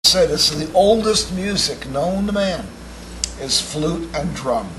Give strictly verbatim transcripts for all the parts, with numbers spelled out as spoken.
Say this is the oldest music known to man, is flute and drum.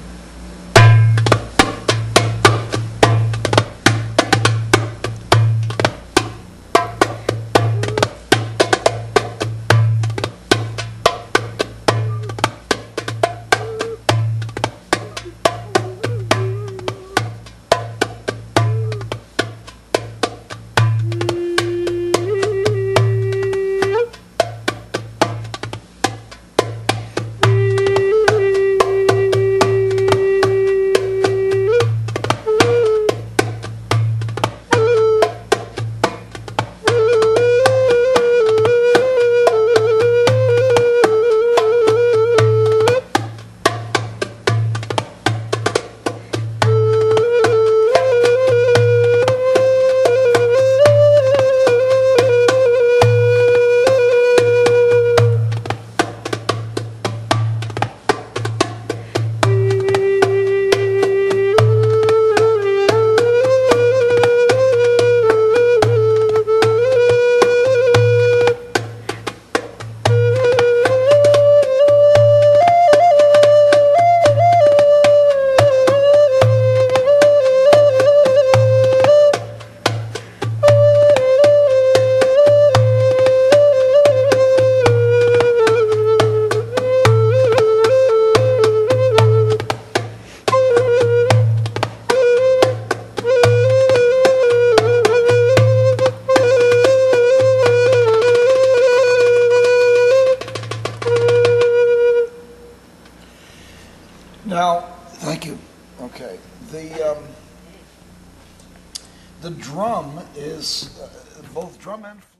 Now, thank you. Okay, the um, the drum is uh, both drum and flute.